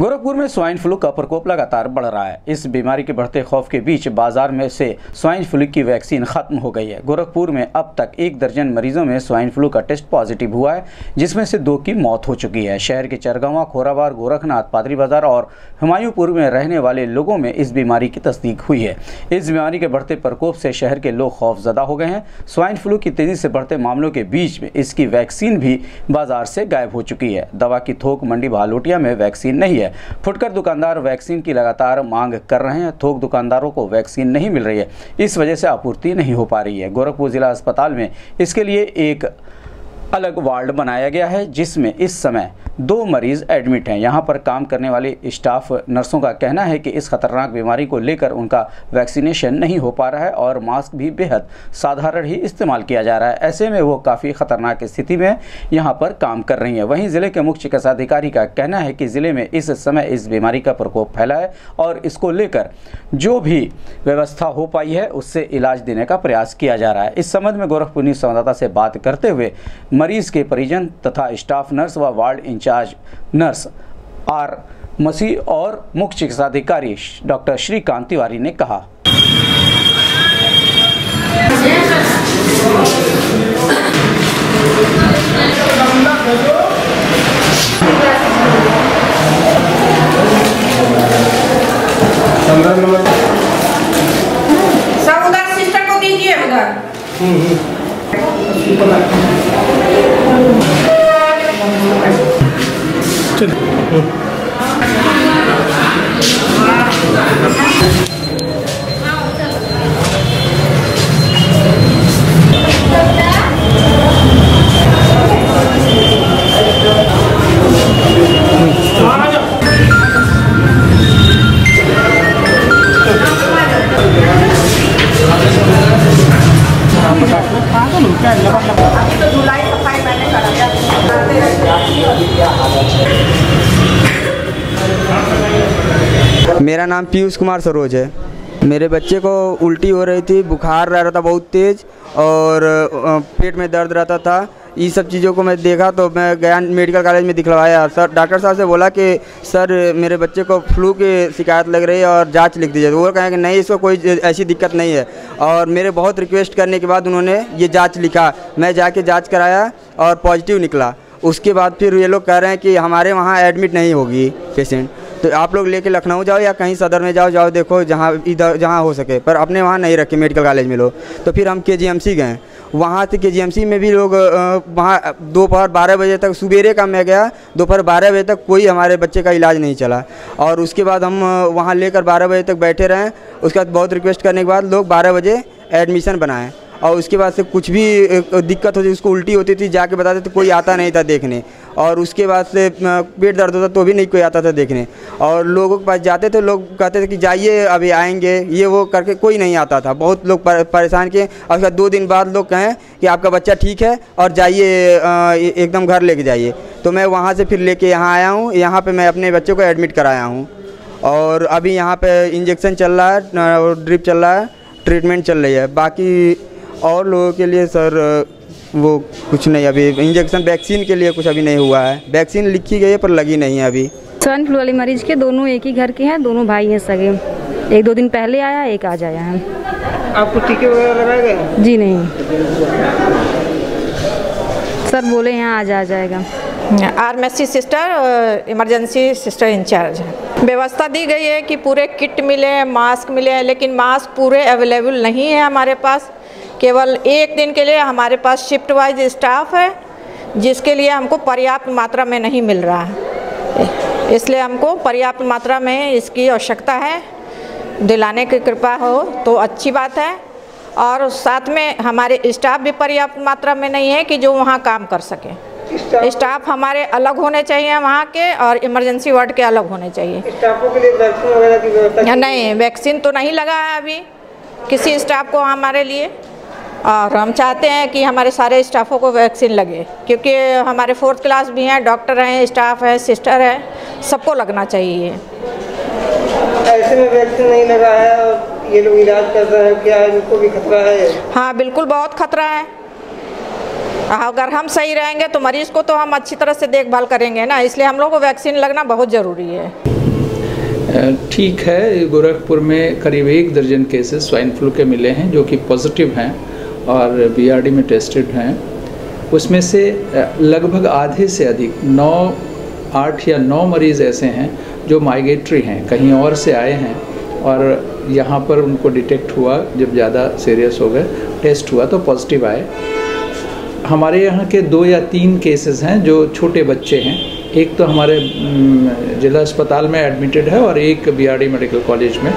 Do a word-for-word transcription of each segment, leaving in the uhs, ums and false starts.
गोरखपुर में swine flu का प्रकोप लगातार बढ़ रहा है। इस बीमारी के बढ़ते खौफ के बीच बाजार में से स्वाइन फ्लू की वैक्सीन खत्म हो गई है। गोरखपुर में अब तक एक दर्जन मरीजों में स्वाइन फ्लू का टेस्ट पॉजिटिव हुआ है, जिसमें से दो की मौत हो चुकी है। शहर के चरगावा, खोराबार, गोरखनाथ, पादरी बाजार और हुमायूंपुर में रहने वाले लोगों में इस बीमारी की तस्दीक हुई है। इस बीमारी के बढ़ते प्रकोप से शहर के लोग खौफजदा हो गए हैं। स्वाइन फ्लू की तेजी से बढ़ते मामलों के बीच में इसकी वैक्सीन भी बाजार से गायब हो चुकी है। दवा की थोक मंडी भालूटिया में वैक्सीन नहीं है। फुटकर दुकानदार वैक्सीन की लगातार मांग कर रहे हैं। थोक दुकानदारों को वैक्सीन नहीं मिल रही है, इस वजह से आपूर्ति नहीं हो पा रही है। गोरखपुर जिला अस्पताल में इसके लिए एक अलग वार्ड बनाया गया है, जिसमें इस समय दो मरीज एडमिट हैं। यहां पर काम करने वाले स्टाफ नर्सों का कहना है कि इस खतरनाक बीमारी को लेकर उनका वैक्सीनेशन नहीं हो पा रहा है और मास्क भी बेहद साधारण ही इस्तेमाल किया जा रहा है। ऐसे में वो काफ़ी खतरनाक स्थिति में यहां पर काम कर रही हैं। वहीं ज़िले के मुख्य चिकित्सा अधिकारी का कहना है कि ज़िले में इस समय इस बीमारी का प्रकोप फैला है और इसको लेकर जो भी व्यवस्था हो पाई है उससे इलाज देने का प्रयास किया जा रहा है। इस संबंध में गोरखपुर न्यूज़ संवाददाता से बात करते हुए मरीज के परिजन तथा स्टाफ नर्स व ward incharge nurse R Masih और मुख्य चिकित्सा अधिकारी डॉक्टर श्रीकांत तिवारी ने कहा। सब उधर सिस्टर को दीजिए उधर। मेरा नाम पीयूष कुमार सरोज है। मेरे बच्चे को उल्टी हो रही थी, बुखार रह रहा था बहुत तेज़ और पेट में दर्द रहता था। ये सब चीज़ों को मैं देखा तो मैं गया मेडिकल कॉलेज में दिखलवाया। सर डॉक्टर साहब से बोला कि सर मेरे बच्चे को फ्लू की शिकायत लग रही है और जांच लिख दीजिए। तो वो कहें कि नहीं, इसको कोई ऐसी दिक्कत नहीं है। और मेरे बहुत रिक्वेस्ट करने के बाद उन्होंने ये जाँच लिखा। मैं जाके जाँच कराया और पॉजिटिव निकला। उसके बाद फिर ये लोग कह रहे हैं कि हमारे वहाँ एडमिट नहीं होगी पेशेंट, तो आप लोग लेके लखनऊ जाओ या कहीं सदर में जाओ जाओ देखो जहाँ इधर जहाँ हो सके, पर अपने वहाँ नहीं रखे मेडिकल कॉलेज में लोग। तो फिर हम के जी एम सी गए। वहाँ से के जी एम सी में भी लोग वहाँ दोपहर बारह बजे तक, सुबेरे का मैं गया, दोपहर बारह बजे तक कोई हमारे बच्चे का इलाज नहीं चला। और उसके बाद हम वहाँ लेकर बारह बजे तक बैठे रहें। उसके बाद बहुत रिक्वेस्ट करने के बाद लोग बारह बजे एडमिशन बनाएं और उसके बाद से कुछ भी दिक्कत होती, उसको उल्टी होती थी, जाके बताते तो कोई आता नहीं था देखने। और उसके बाद से पेट दर्द होता तो भी नहीं कोई आता था देखने। और लोगों के पास जाते थे, लोग कहते थे कि जाइए अभी आएंगे, ये वो करके कोई नहीं आता था। बहुत लोग परेशान किए। और उसके बाद दो दिन बाद लोग कहें कि आपका बच्चा ठीक है और जाइए एकदम घर लेके जाइए। तो मैं वहाँ से फिर लेके यहाँ आया हूँ। यहाँ पर मैं अपने बच्चों को एडमिट कराया हूँ और अभी यहाँ पर इंजेक्शन चल रहा है और ड्रिप चल रहा है, ट्रीटमेंट चल रही है। बाकी और लोगों के लिए सर वो कुछ नहीं, अभी इंजेक्शन वैक्सीन के लिए कुछ अभी नहीं हुआ है। वैक्सीन लिखी गई है पर लगी नहीं है अभी। स्वाइन फ्लू वाले मरीज के दोनों एक ही घर के हैं, दोनों भाई हैं सगे। एक दो दिन पहले आया, एक आज आया है। आपको टीके वगैरह लगाए गए? जी नहीं सर, बोले यहाँ आज आ जाएगा। RMC sister emergency sister incharge है। व्यवस्था दी गई है कि पूरे किट मिले, मास्क मिले, लेकिन मास्क पूरे अवेलेबल नहीं है हमारे पास। केवल एक दिन के लिए हमारे पास शिफ्ट वाइज स्टाफ है, जिसके लिए हमको पर्याप्त मात्रा में नहीं मिल रहा है। इसलिए हमको पर्याप्त मात्रा में इसकी आवश्यकता है। दिलाने की कृपा हो तो अच्छी बात है। और साथ में हमारे स्टाफ भी पर्याप्त मात्रा में नहीं है कि जो वहाँ काम कर सके। स्टाफ हमारे अलग होने चाहिए वहाँ के, और इमरजेंसी वार्ड के अलग होने चाहिए। स्टाफों के लिए वैक्सीन वगैरह की व्यवस्था नहीं, वैक्सीन तो नहीं लगा है अभी किसी स्टाफ को हमारे लिए। और हम चाहते हैं कि हमारे सारे स्टाफों को वैक्सीन लगे, क्योंकि हमारे फोर्थ क्लास भी हैं, डॉक्टर हैं, स्टाफ है, सिस्टर है, सबको लगना चाहिए। ऐसे में वैक्सीन नहीं लगा है और ये लोग इलाज कर रहे हैं, क्या इनको भी खतरा है? हाँ बिल्कुल, बहुत खतरा है। अगर हम सही रहेंगे तो मरीज को तो हम अच्छी तरह से देखभाल करेंगे ना, इसलिए हम लोग को वैक्सीन लगना बहुत ज़रूरी है। ठीक है, गोरखपुर में करीब एक दर्जन केसेस स्वाइन फ्लू के मिले हैं जो कि पॉजिटिव हैं और बीआरडी में टेस्टेड हैं। उसमें से लगभग आधे से अधिक नौ आठ या नौ मरीज़ ऐसे हैं जो माइग्रेटरी हैं, कहीं और से आए हैं और यहाँ पर उनको डिटेक्ट हुआ, जब ज़्यादा सीरियस हो गए टेस्ट हुआ तो पॉजिटिव आए। हमारे यहाँ के दो या तीन केसेस हैं जो छोटे बच्चे हैं, एक तो हमारे जिला अस्पताल में एडमिटेड है और एक बीआरडी मेडिकल कॉलेज में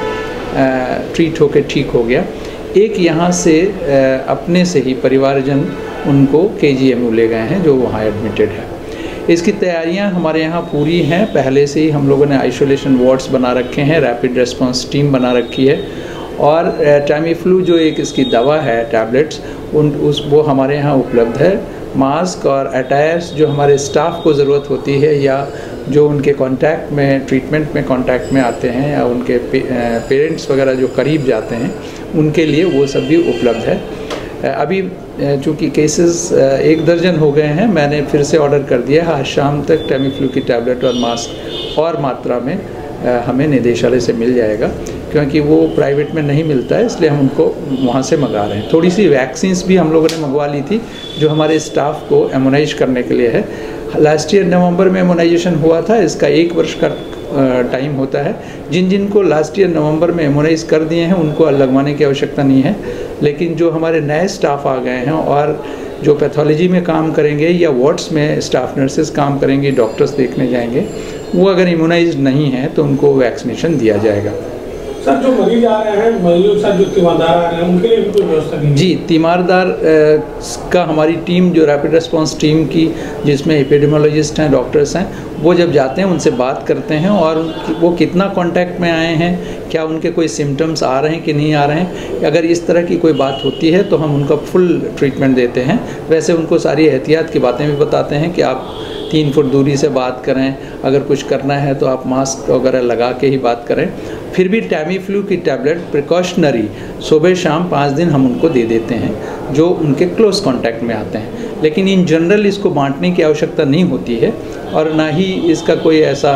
ट्रीट होकर ठीक हो गया। एक यहाँ से अपने से ही परिवारजन उनको केजीएमयू ले गए हैं जो वहाँ एडमिटेड है। इसकी तैयारियां हमारे यहाँ पूरी हैं, पहले से ही हम लोगों ने आइसोलेशन वार्ड्स बना रखे हैं, रैपिड रेस्पॉन्स टीम बना रखी है और टाइमीफ्लू जो एक इसकी दवा है टैबलेट्स उन उस वो हमारे यहाँ उपलब्ध है। मास्क और अटायर्स जो हमारे स्टाफ को ज़रूरत होती है या जो उनके कांटेक्ट में ट्रीटमेंट में कांटेक्ट में आते हैं या उनके पे, पेरेंट्स वगैरह जो करीब जाते हैं उनके लिए वो सब भी उपलब्ध है। अभी चूँकि केसेस एक दर्जन हो गए हैं, मैंने फिर से ऑर्डर कर दिया है, आज शाम तक टाइमीफ्लू की टैबलेट और मास्क और मात्रा में हमें निदेशालय से मिल जाएगा, क्योंकि वो प्राइवेट में नहीं मिलता है, इसलिए हम उनको वहाँ से मंगा रहे हैं। थोड़ी सी वैक्सीन्स भी हम लोगों ने मंगवा ली थी जो हमारे स्टाफ को इम्यूनाइज करने के लिए है। लास्ट ईयर नवंबर में इम्यूनाइजेशन हुआ था, इसका एक वर्ष का टाइम होता है। जिन जिन को लास्ट ईयर नवंबर में इम्यूनाइज कर दिए हैं उनको लगवाने की आवश्यकता नहीं है, लेकिन जो हमारे नए स्टाफ आ गए हैं और जो पैथोलॉजी में काम करेंगे या वार्ड्स में स्टाफ नर्सेस काम करेंगे, डॉक्टर्स देखने जाएंगे, वो अगर इम्यूनाइज नहीं है तो उनको वैक्सीनेशन दिया जाएगा। सर, जो मरीज आ रहे हैं, मरीजों के साथ जो तीमारदार आ रहे हैं, उनके लिए भी कोई व्यवस्था नहीं? जी, तीमारदार का हमारी टीम जो रैपिड रिस्पांस टीम की, जिसमें एपिडेमियोलॉजिस्ट हैं, डॉक्टर्स हैं, वो जब जाते हैं उनसे बात करते हैं और वो कितना कांटेक्ट में आए हैं, क्या उनके कोई सिम्टम्स आ रहे हैं कि नहीं आ रहे हैं। अगर इस तरह की कोई बात होती है तो हम उनका फुल ट्रीटमेंट देते हैं। वैसे उनको सारी एहतियात की बातें भी बताते हैं कि आप तीन फुट दूरी से बात करें, अगर कुछ करना है तो आप मास्क वगैरह लगा के ही बात करें। फिर भी टाइमीफ्लू की टैबलेट प्रिकॉशनरी सुबह शाम पाँच दिन हम उनको दे देते हैं जो उनके क्लोज कांटेक्ट में आते हैं, लेकिन इन जनरल इसको बांटने की आवश्यकता नहीं होती है और ना ही इसका कोई ऐसा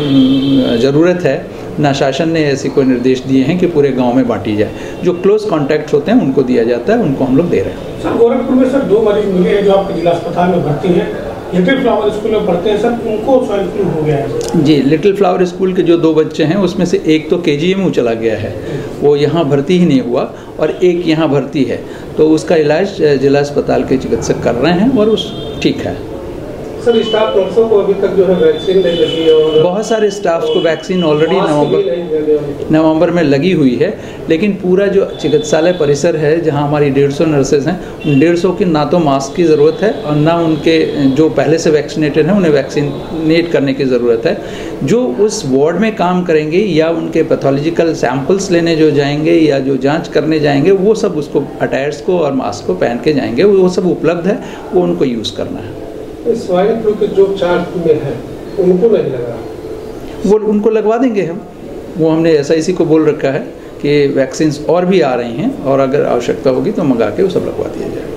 ज़रूरत है, ना शासन ने ऐसे कोई निर्देश दिए हैं कि पूरे गांव में बांटी जाए। जो क्लोज कॉन्टैक्ट होते हैं उनको दिया जाता है, उनको हम लोग दे रहे हैं। सर, गोरखपुर में सर दो मरीज मिले हैं जो आपके जिला अस्पताल में भर्ती हैं, लिटिल फ्लावर स्कूल में पढ़ते हैं सर, उनको स्वाइन फ्लू हो गया है। जी, लिटिल फ्लावर स्कूल के जो दो बच्चे हैं उसमें से एक तो केजीएमयू चला गया है, वो यहाँ भर्ती ही नहीं हुआ, और एक यहाँ भर्ती है, तो उसका इलाज जिला अस्पताल के चिकित्सक कर रहे हैं और उस ठीक है। सर, स्टाफ नर्सों को अभी तक जो है वैक्सीन नहीं लगी है और बहुत सारे स्टाफ को वैक्सीन ऑलरेडी नवंबर नवंबर में लगी हुई है, लेकिन पूरा जो चिकित्सालय परिसर है जहां हमारी डेढ़ सौ नर्सेज हैं, उन डेढ़ सौ की ना तो मास्क की ज़रूरत है और ना उनके जो पहले से वैक्सीनेटेड हैं उन्हें वैक्सीनेट करने की ज़रूरत है। जो उस वार्ड में काम करेंगे या उनके पैथोलॉजिकल सैंपल्स लेने जो जाएंगे या जो जाँच करने जाएंगे, वो सब उसको अटायर्स को और मास्क को पहन के जाएंगे, वो सब उपलब्ध है, वो उनको यूज़ करना है। स्वाइन फ्लू के जो चार में है उनको नहीं लगा, वो उनको लगवा देंगे हम। वो हमने एस आई सी को बोल रखा है कि वैक्सीन्स और भी आ रही हैं और अगर आवश्यकता होगी तो मंगा के वो सब लगवा दिया जाएगा।